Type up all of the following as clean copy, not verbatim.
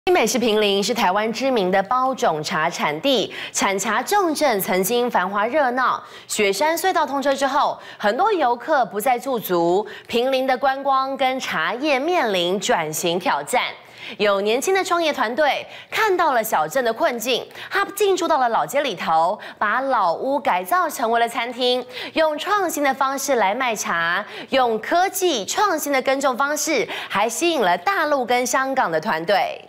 新北市坪林是台湾知名的包种茶产地，产茶重镇曾经繁华热闹。雪山隧道通车之后，很多游客不再驻足，坪林的观光跟茶叶面临转型挑战。有年轻的创业团队看到了小镇的困境，他进驻到了老街里头，把老屋改造成为了餐厅，用创新的方式来卖茶，用科技创新的耕种方式，还吸引了大陆跟香港的团队。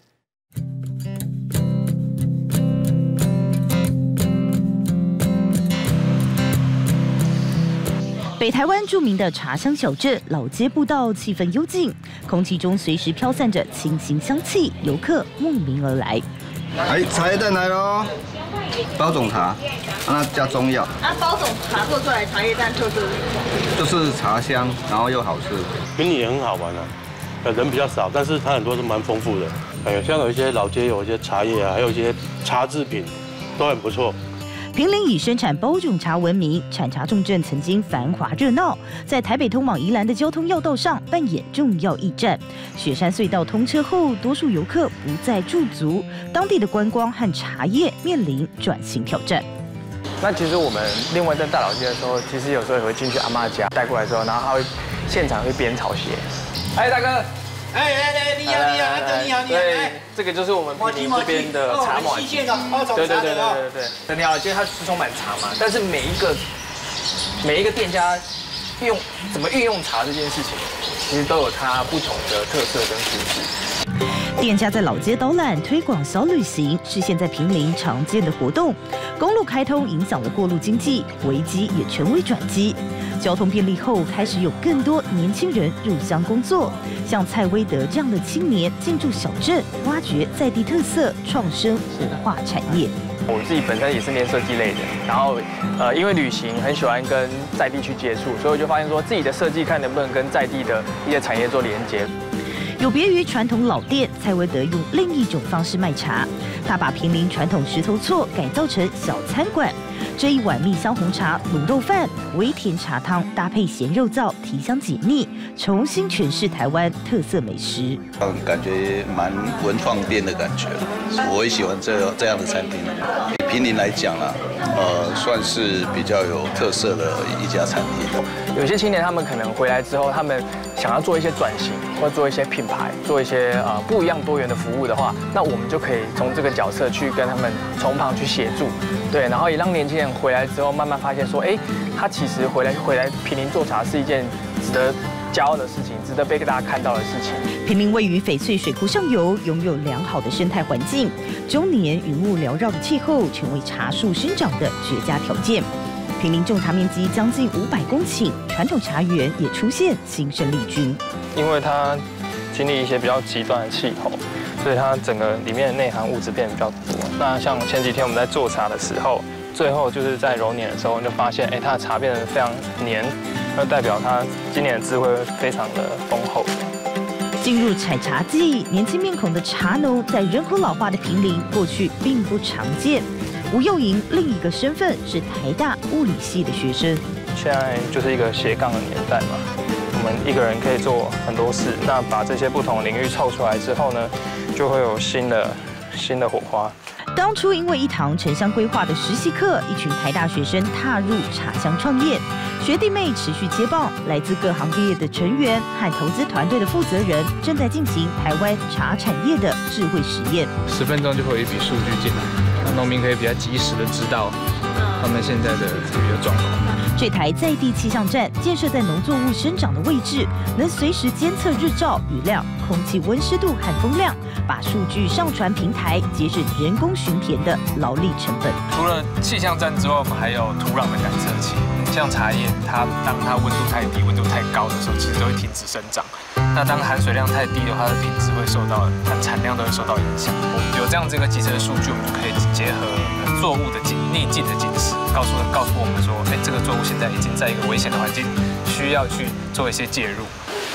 北台湾著名的茶香小镇老街步道气氛幽静，空气中随时飘散着清新香气，游客慕名而来。 茶叶蛋来喽！包种茶，那加中药。 包种茶做出来茶叶蛋特色就是茶香，然后又好吃。 坪林也很好玩啊，人比较少，但是它很多是蛮丰富的。像有一些老街有一些茶叶啊，还有一些茶制品，都很不错。 坪林以生产包种茶闻名，产茶重镇曾经繁华热闹，在台北通往宜兰的交通要道上扮演重要驿站。雪山隧道通车后，多数游客不再驻足，当地的观光和茶叶面临转型挑战。 那其实我们另外在大老街的时候，其实有时候也会进去阿嬷家带过来之后，然后他会现场会编草鞋。哎，大哥。 你好。对，这个就是我们坪林这边的茶马鸡。对。你好，其实它是充满茶嘛，但是每一个店家怎么运用茶这件事情，其实都有它不同的特色跟故事。 店家在老街导览推广小旅行是现在坪林常见的活动。公路开通影响了过路经济，危机也成为转机。交通便利后，开始有更多年轻人入乡工作，像蔡威德这样的青年进驻小镇，挖掘在地特色，创生活化产业。 我自己本身也是念设计类的，然后因为旅行很喜欢跟在地去接触，所以我就发现说自己的设计看能不能跟在地的一些产业做连接。 有别于传统老店，蔡威德用另一种方式卖茶。他把坪林传统石头厝改造成小餐馆。这一碗蜜香红茶、卤肉饭、微甜茶汤搭配咸肉燥，提香解腻，重新诠释台湾特色美食。 感觉蛮文创店的感觉，我也喜欢这样的餐厅。以坪林来讲啦，算是比较有特色的一家餐厅。 有些青年他们可能回来之后，他们想要做一些转型，或做一些品牌，做一些不一样多元的服务的话，那我们就可以从这个角色去跟他们从旁去协助，对，然后也让年轻人回来之后慢慢发现说，哎，他其实回来坪林做茶是一件值得骄傲的事情，值得被大家看到的事情。 坪林位于翡翠水库上游，拥有良好的生态环境，终年云雾缭绕的气候成为茶树生长的绝佳条件。 坪林种茶面积将近500公顷，传统茶园也出现新生力军。 因为它经历一些比较极端的气候，所以它整个里面的内含物质变得比较多。那像前几天我们在做茶的时候，最后就是在揉捻的时候，就发现，它的茶变得非常黏，那代表它今年的智慧非常的丰厚。 进入采茶季，年轻面孔的茶农在人口老化的坪林，过去并不常见。 吴幼莹另一个身份是台大物理系的学生。 现在就是一个斜杠的年代嘛，我们一个人可以做很多事。那把这些不同领域凑出来之后呢，就会有新的火花。 当初因为一堂城乡规划的实习课，一群台大学生踏入茶乡创业，学弟妹持续接棒，来自各行各业的成员和投资团队的负责人正在进行台湾茶产业的智慧实验。 10分钟就会有一笔数据进来。 农民可以比较及时的知道他们现在的这个状况。 这台在地气象站建设在农作物生长的位置，能随时监测日照、雨量、空气温湿度和风量，把数据上传平台，节省人工巡田的劳力成本。 除了气象站之外，我们还有土壤的感测器。像茶叶，当它温度太低、温度太高的时候，其实都会停止生长。那当含水量太低的话，它的品质会受到，它产量都会受到影响。有这样这个集成的数据，我们就可以结合作物的逆境的警示，告诉我们说，这个作物现在已经在一个危险的环境，需要去做一些介入。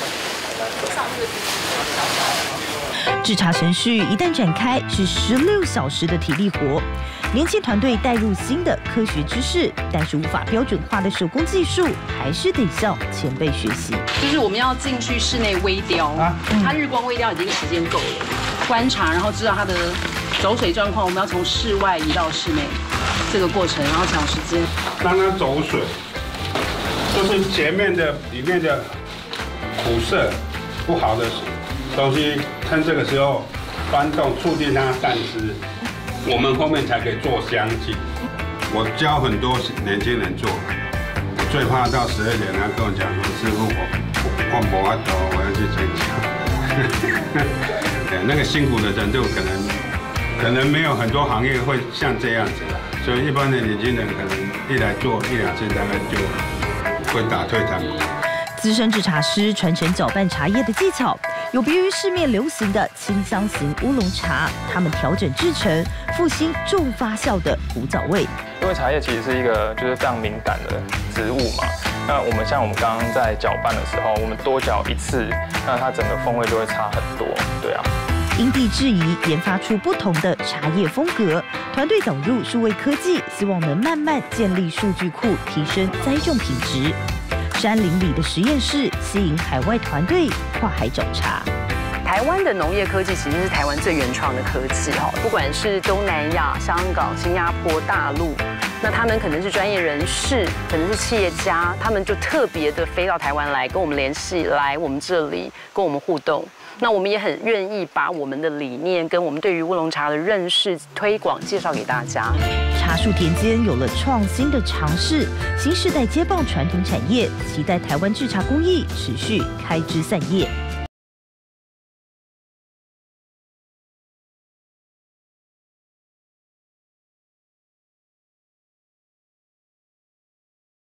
制茶程序一旦展开，是16小时的体力活。年轻团队带入新的科学知识，但是无法标准化的手工技术，还是得向前辈学习。 就是我们要进去室内微雕，它日光微雕已经时间够了。 观察，然后知道它的走水状况，我们要从室外移到室内，这个过程，然后长时间让它走水，就是前面的里面的苦涩不好的东西，趁这个时候翻动，促进它散失，我们后面才可以做香气。我教很多年轻人做，最怕到12点，他跟我讲说：“师傅，我没法走，我要去睡觉。”那个辛苦的程度可能没有很多行业会像这样子啦，所以一般的年轻人可能一来做1、2次，大概就会打退堂鼓。 资深制茶师传承搅拌茶叶的技巧，有别于市面流行的清香型乌龙茶，他们调整制成，复兴重发酵的古早味。 因为茶叶其实是一个就是非常敏感的植物嘛，那我们刚刚在搅拌的时候，我们多搅1次，那它整个风味就会差很多，对啊。 因地制宜，研发出不同的茶叶风格。团队导入数位科技，希望能慢慢建立数据库，提升栽种品质。山林里的实验室吸引海外团队跨海找茶。 台湾的农业科技其实是台湾最原创的科技哈，不管是东南亚、香港、新加坡、大陆，那他们可能是专业人士，可能是企业家，他们就特别的飞到台湾来跟我们联系，来我们这里跟我们互动。那我们也很愿意把我们的理念跟我们对于乌龙茶的认识、推广介绍给大家。 茶树田间有了创新的尝试，新世代接棒传统产业，期待台湾制茶工艺持续开枝散叶。